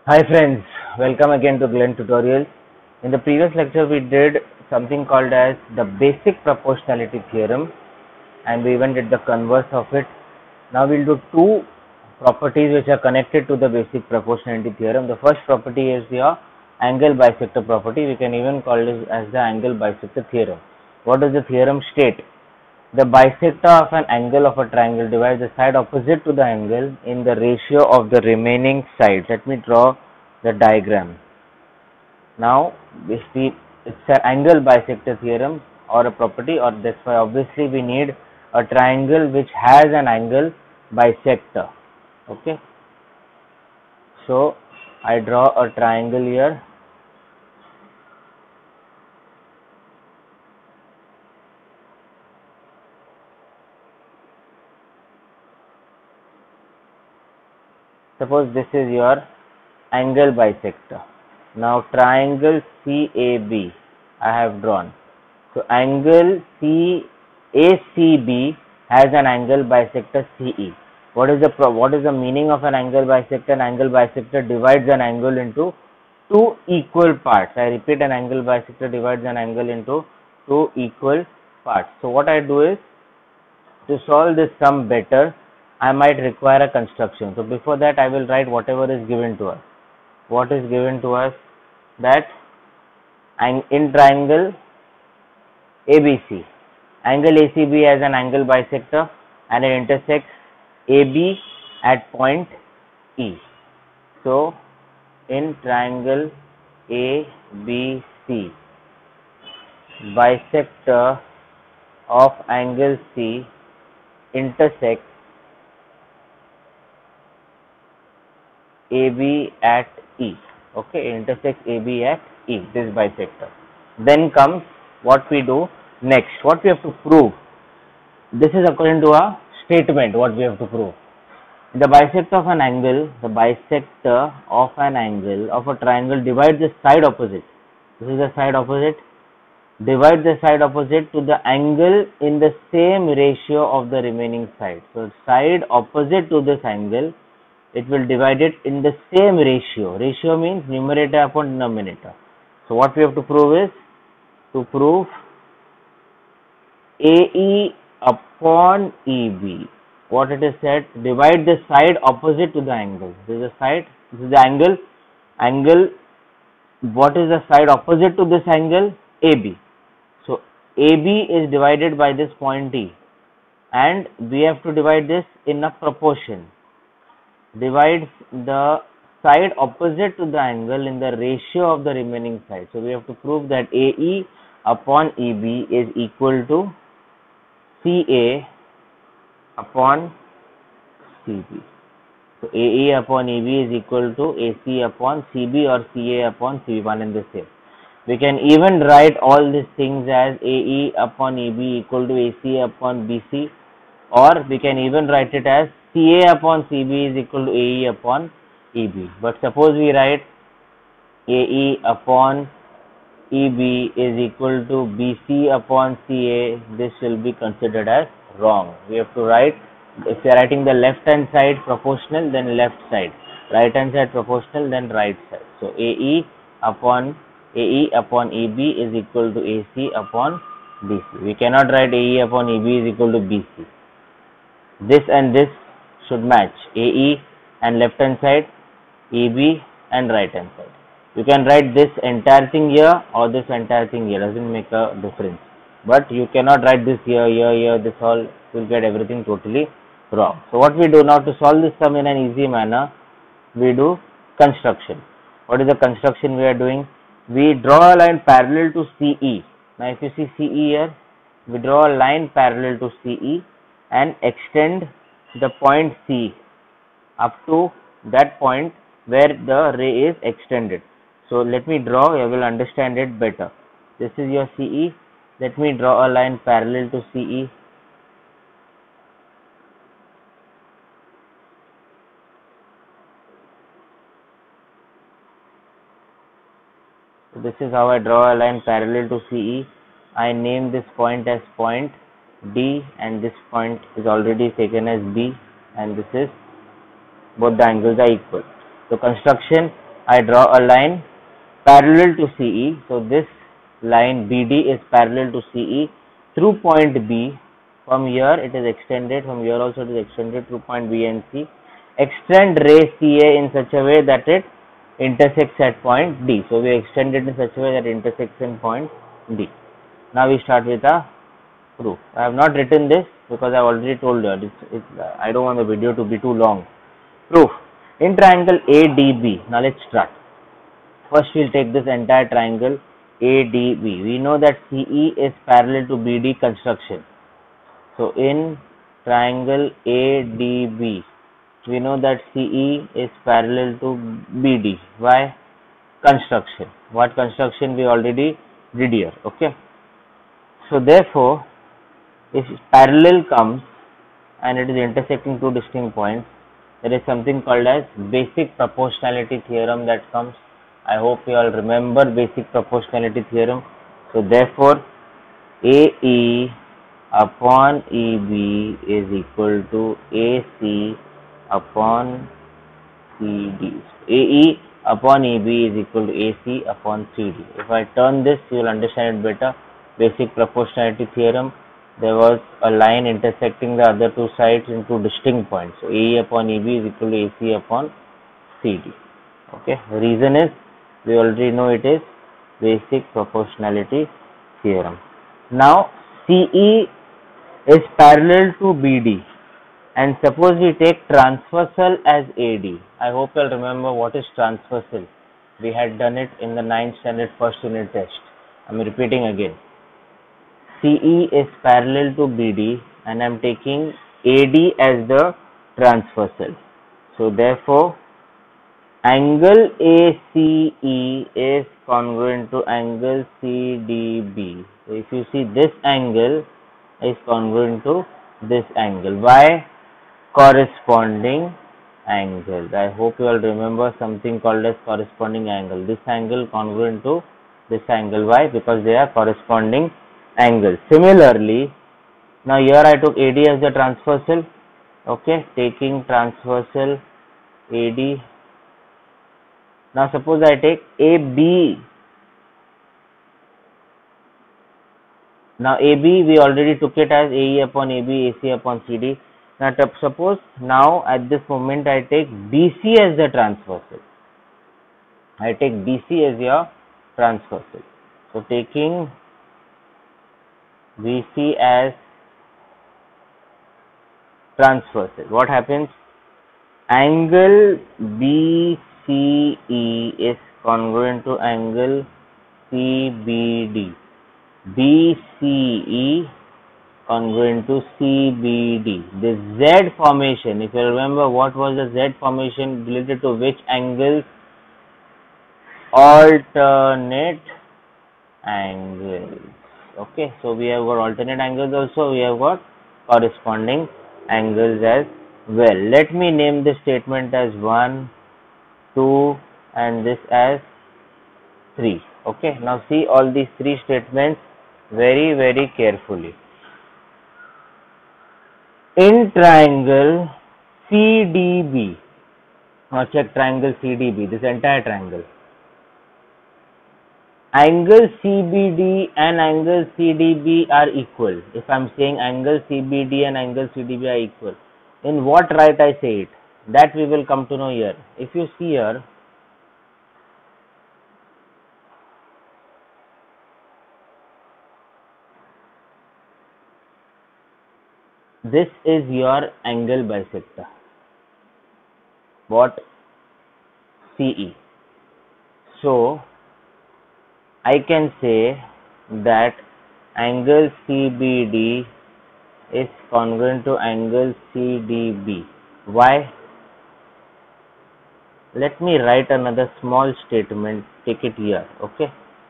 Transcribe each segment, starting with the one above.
Hi friends, welcome again to Glenn Tutorials. In the previous lecture we did something called as the basic proportionality theorem and we even did the converse of it. Now we'll do two properties which are connected to the basic proportionality theorem. The first property is the angle bisector property. We can even call this as the angle bisector theorem. What does the theorem state? The bisector of an angle of a triangle divides the side opposite to the angle in the ratio of the remaining sides. Let me draw the diagram. Now, basically, it's an angle bisector theorem or a property, or that's why obviously we need a triangle which has an angle bisector. Okay. So, I draw a triangle here. Suppose this is your angle bisector. Now triangle CAB I have drawn. So angle CACB has an angle bisector CE. What is the meaning of an angle bisector? An angle bisector divides an angle into two equal parts. I repeat, an angle bisector divides an angle into two equal parts. So what I do is, to solve this sum better, I might require a construction. So before that I will write whatever is given to us. What is given to us? That in triangle ABC, angle ACB has an angle bisector and it intersects AB at point E. So in triangle ABC, bisector of angle C intersects AB at E. Okay, intersects AB at E, this bisector. Then comes what we do next. What we have to prove. This is according to a statement what we have to prove. The bisector of an angle, of a triangle divides the side opposite. This is the side opposite. Divide the side opposite to the angle in the same ratio of the remaining side. So side opposite to this angle, it will divide it in the same ratio. Ratio means numerator upon denominator. So what we have to prove is, to prove AE upon EB. What it is said, divide the side opposite to the angle. This is the side, this is the angle. Angle, what is the side opposite to this angle? AB. So AB is divided by this point E, and we have to divide this in a proportion. Divides the side opposite to the angle in the ratio of the remaining side. So we have to prove that AE upon EB is equal to CA upon CB. So AE upon EB is equal to AC upon CB or CA upon CB, one and the same. We can even write all these things as AE upon EB equal to AC upon BC, or we can even write it as CA upon CB is equal to AE upon EB. But suppose we write AE upon EB is equal to BC upon CA, this will be considered as wrong. We have to write, if you are writing the left hand side proportional, then left side, right hand side proportional, then right side. So AE upon EB is equal to AC upon BC. We cannot write AE upon EB is equal to BC. This and this should match, AE and left hand side, EB and right hand side. You can write this entire thing here or this entire thing here, doesn't make a difference. But you cannot write this here, this all will get everything totally wrong. So what we do now, to solve this sum in an easy manner, we do construction. What is the construction we are doing? We draw a line parallel to CE. Now if you see CE here, we draw a line parallel to CE and extend the point C up to that point where the ray is extended. So let me draw, you will understand it better. This is your CE. Let me draw a line parallel to CE. So this is how I draw a line parallel to CE. I name this point as point D, and this point is already taken as B, and this is, both the angles are equal. So construction, I draw a line parallel to CE. So this line BD is parallel to CE through point B. From here it is extended, from here also it is extended through point B and C. Extend ray CA in such a way that it intersects at point D. So we extend it in such a way that it intersects in point D. Now we start with a proof. I have not written this because I have already told you. I don't want the video to be too long. Proof. In triangle ADB. Now let's start. First we will take this entire triangle ADB. We know that CE is parallel to BD construction. So in triangle ADB, we know that CE is parallel to BD. Why? Construction. What construction we already did here. Okay. So therefore, if parallel comes and it is intersecting two distinct points, there is something called as basic proportionality theorem that comes. I hope you all remember basic proportionality theorem. So therefore, AE upon EB is equal to AC upon CD. AE upon EB is equal to AC upon CD. If I turn this, you will understand it better. Basic proportionality theorem. There was a line intersecting the other two sides in two distinct points. So AE upon EB is equal to AC upon CD. Okay. The reason is we already know it is basic proportionality theorem. Now CE is parallel to BD, and suppose we take transversal as AD. I hope you all remember what is transversal. We had done it in the 9th standard first unit test. I am repeating again. CE is parallel to BD and I am taking AD as the transversal. So therefore, angle ACE is congruent to angle CDB. So if you see, this angle is congruent to this angle. Why? Corresponding angles. I hope you all remember something called as corresponding angle. This angle congruent to this angle. Why? Because they are corresponding angles. Similarly, now here I took AD as the transversal. Okay, taking transversal AD. Now suppose I take AB. Now AB we already took it as AE upon AB, AC upon CD. Now suppose now at this moment I take BC as the transversal. I take BC as your transversal. So taking BC as transversal, what happens? Angle BCE is congruent to angle CBD. BCE congruent to CBD. The Z formation, if you remember, what was the Z formation related to which angles? Alternate angles. Okay, so we have got alternate angles also, we have got corresponding angles as well. Let me name this statement as 1, 2 and this as 3. Okay, now see all these three statements very carefully. In triangle CDB, now check triangle CDB, this entire triangle. Angle CBD and angle CDB are equal. If I am saying angle CBD and angle CDB are equal, in what right I say it? That we will come to know here. If you see here, this is your angle bisector. What? CE. So I can say that angle CBD is congruent to angle CDB. Why? Let me write another small statement, take it here. Okay.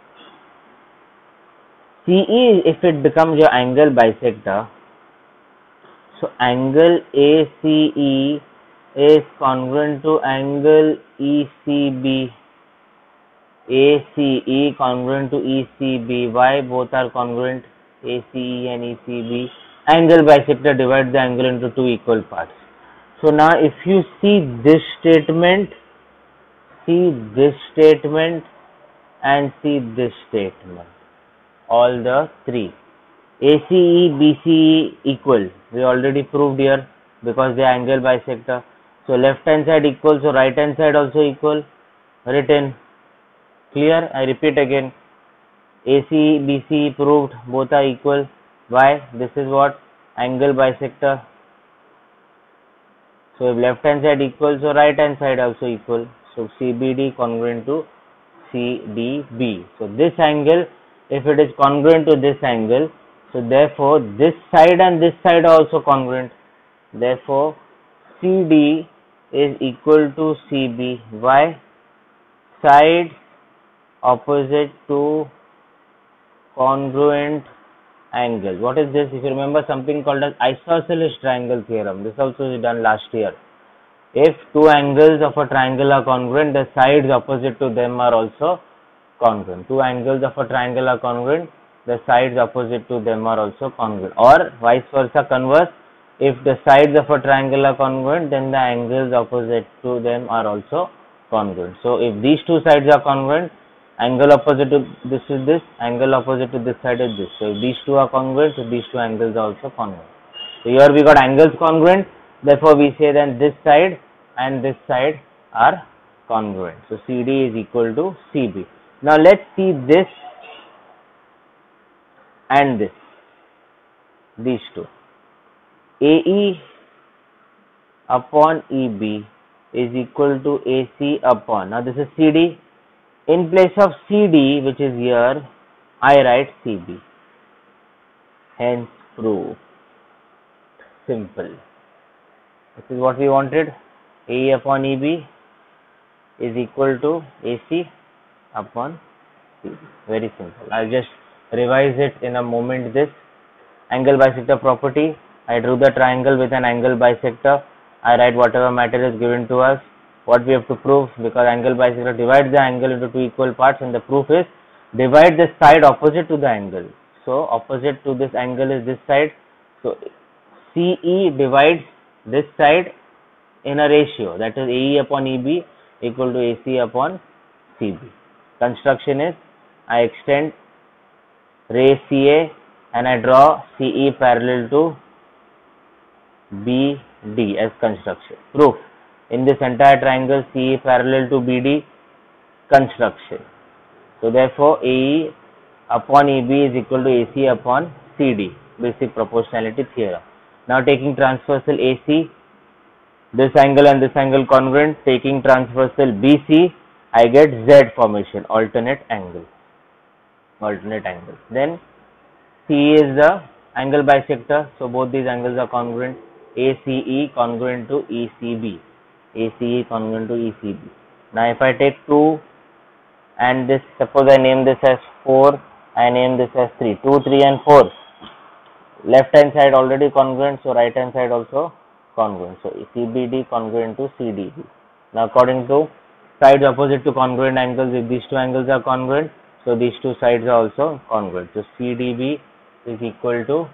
CE, if it becomes your angle bisector, so angle ACE is congruent to angle ECB. ACE congruent to ECB. Why both are congruent? ACE and ECB. Angle bisector divides the angle into two equal parts. So now if you see this statement, see this statement and see this statement, all the three. ACE, BCE equal, we already proved here because they are angle bisector. So left hand side equal, so right hand side also equal, written. Clear? I repeat again. ACE, BCE proved, both are equal. Why? This is what? Angle bisector. So if left hand side equal, so right hand side also equal. So CBD congruent to CDB. So this angle, if it is congruent to this angle, so therefore this side and this side are also congruent. Therefore CD is equal to CB. Why? Sides opposite to congruent angle. What is this? If you remember something called as isosceles triangle theorem, this also is done last year. If two angles of a triangle are congruent, the sides opposite to them are also congruent. Two angles of a triangle are congruent, the sides opposite to them are also congruent. Or vice versa, converse, if the sides of a triangle are congruent, then the angles opposite to them are also congruent. So if these two sides are congruent, angle opposite to this is this, angle opposite to this side is this. So if these two are congruent, so these two angles are also congruent. So here we got angles congruent, therefore we say that this side and this side are congruent. So CD is equal to CB. Now let's see this and this, these two. AE upon EB is equal to AC upon, now this is CD. In place of CD, which is here, I write CB. Hence proof. Simple. This is what we wanted. AE upon EB is equal to AC upon CB. Very simple. I'll just revise it in a moment. This angle bisector property, I drew the triangle with an angle bisector. I write whatever matter is given to us. What we have to prove, because angle bisector divides the angle into two equal parts, and the proof is divide the side opposite to the angle. So opposite to this angle is this side. So CE divides this side in a ratio, that is AE upon EB equal to AC upon CB. Construction is, I extend ray CA and I draw CE parallel to BD as construction. Proof, in this entire triangle CE parallel to BD, construction. So therefore AE upon EB is equal to AC upon CD, basic proportionality theorem. Now taking transversal AC, this angle and this angle congruent, taking transversal BC, I get Z formation, alternate angle. Then CE is the angle bisector, so both these angles are congruent. ACE congruent to ECB. ACE congruent to ECB. Now if I take 2 and this, suppose I name this as 4, I name this as 3. 2, 3 and 4. Left hand side already congruent, so right hand side also congruent. So CBD congruent to CDB. Now according to sides opposite to congruent angles, if these two angles are congruent, so these two sides are also congruent. So CDB is equal to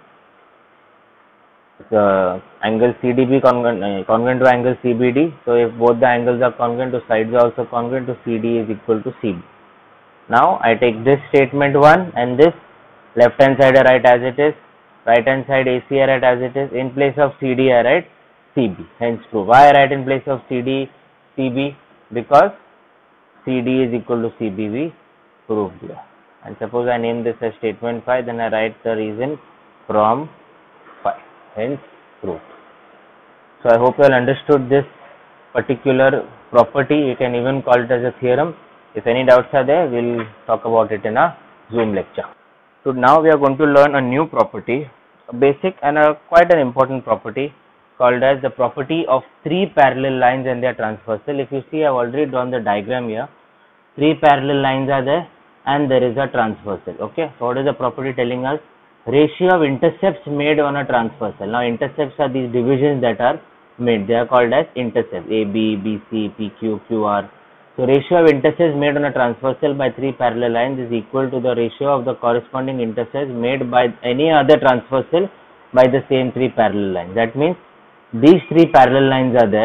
the angle CDB congruent to angle CBD. So if both the angles are congruent, the sides are also congruent, to CD is equal to CB. Now I take this statement 1 and this, left hand side I write as it is, right hand side AC I write as it is, in place of CD I write CB. Hence proof. Why I write in place of CD CB? Because CD is equal to CB, we proved here. And suppose I name this as statement 5, then I write the reason from 5. Hence proof. So I hope you all understood this particular property. You can even call it as a theorem. If any doubts are there, we'll talk about it in a Zoom lecture. So now we are going to learn a new property, a basic and a quite an important property, called as the property of three parallel lines and their transversal. If you see, I have already drawn the diagram here. Three parallel lines are there and there is a transversal. Okay, so what is the property telling us? Ratio of intercepts made on a transversal. Now intercepts are these divisions that are made. They are called as intercepts, AB, BC, PQ, QR. So ratio of intercepts made on a transversal by three parallel lines is equal to the ratio of the corresponding intercepts made by any other transversal by the same three parallel lines. That means these three parallel lines are there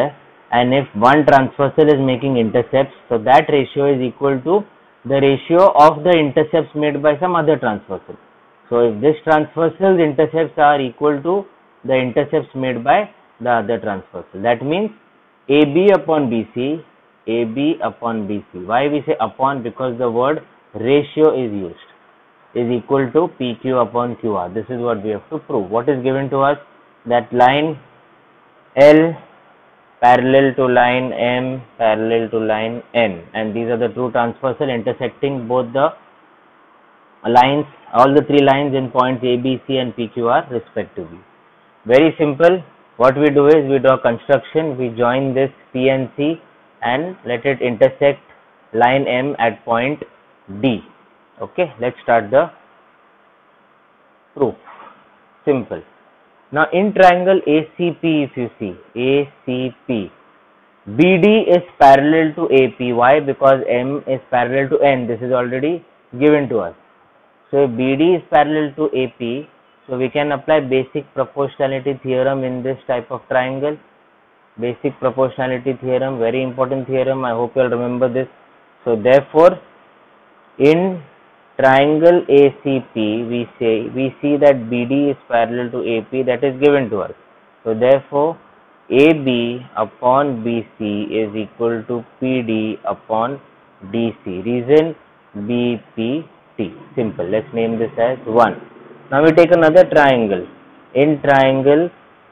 and if one transversal is making intercepts, so that ratio is equal to the ratio of the intercepts made by some other transversal. So if this transversal's intercepts are equal to the intercepts made by the other transversal, that means AB upon BC, AB upon BC. Why we say upon? Because the word ratio is used, is equal to PQ upon QR. This is what we have to prove. What is given to us? That line L parallel to line M parallel to line N, and these are the two transversal intersecting both the lines, all the three lines in points A, B, C and PQR respectively. Very simple. What we do is we draw construction, we join this P and C and let it intersect line M at point D. Okay, let's start the proof. Simple. Now in triangle ACP, if you see ACP, BD is parallel to AP. Why? Because M is parallel to N. This is already given to us. So if BD is parallel to AP, so we can apply basic proportionality theorem in this type of triangle. Basic proportionality theorem, very important theorem. I hope you all remember this. So therefore, in triangle ACP, we see that BD is parallel to AP, that is given to us. So therefore, AB upon BC is equal to PD upon DC. Reason BPT. Simple. Let's name this as 1. Now we take another triangle. In triangle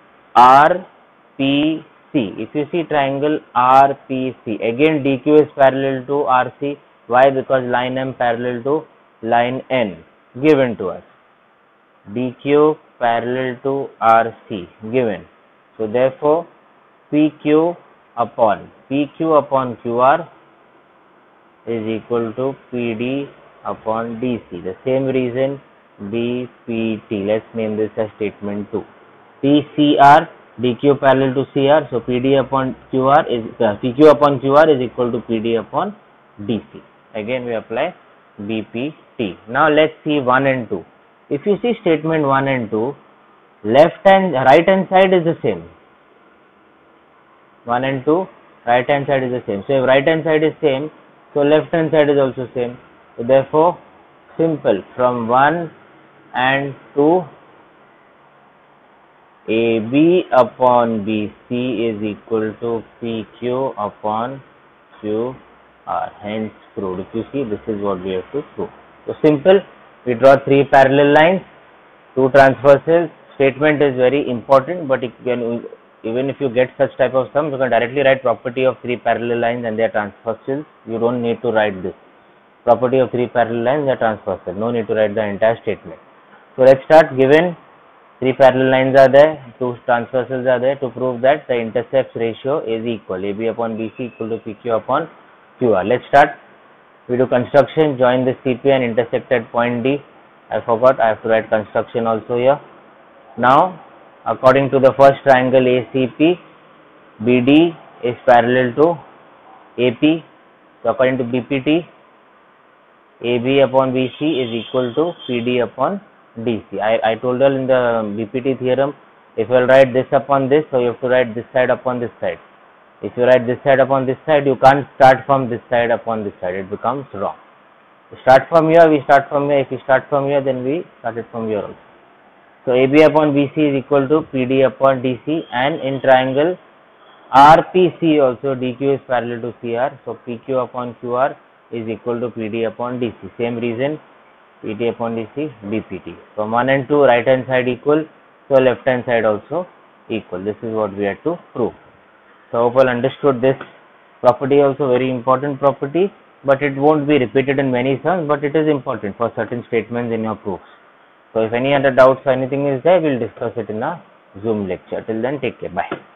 RPC, if you see triangle RPC, again DQ is parallel to RC. Why? Because line M parallel to line N, given to us. DQ parallel to RC, given. So therefore, PQ upon QR is equal to PD upon DC. The same reason BPT. Let's name this as statement 2. PCR, DQ parallel to CR. So PD upon QR is PQ upon QR is equal to PD upon DC. Again we apply BPT. Now let's see 1 and 2. If you see statement 1 and 2, right hand side is the same. 1 and 2, right hand side is the same. So if right hand side is same, so left hand side is also same. So therefore, simple, from 1 and 2, AB upon BC is equal to PQ upon QR. Hence proved. If you see, this is what we have to prove. So simple, we draw 3 parallel lines, 2 transversals. Statement is very important, but even if you get such type of sums, you can directly write property of 3 parallel lines and their transversals. You don't need to write this. Property of 3 parallel lines are transversal. No need to write the entire statement. So let's start. Given 3 parallel lines are there, 2 transversals are there, to prove that the intercepts ratio is equal. AB upon BC equal to PQ upon QR. Let's start. We do construction, join the CP and intersect at point D. I forgot, I have to write construction also here. Now, according to the first triangle ACP, BD is parallel to AP. So according to BPT, AB upon BC is equal to PD upon DC. I told you in the BPT theorem, if you will write this upon this, so you have to write this side upon this side. If you write this side upon this side, you can't start from this side upon this side. It becomes wrong. We start from here, we start from here. If we start from here, then we start it from here also. So AB upon BC is equal to PD upon DC, and in triangle RPC also DQ is parallel to CR. So PQ upon QR is equal to PD upon DC. Same reason, PD upon DC, BPT. From 1 and 2, right hand side equal, so left hand side also equal. This is what we had to prove. So hope all understood this property, also very important property, but it won't be repeated in many sums, but it is important for certain statements in your proofs. So if any other doubts or anything is there, we'll discuss it in a Zoom lecture. Till then, take care. Bye.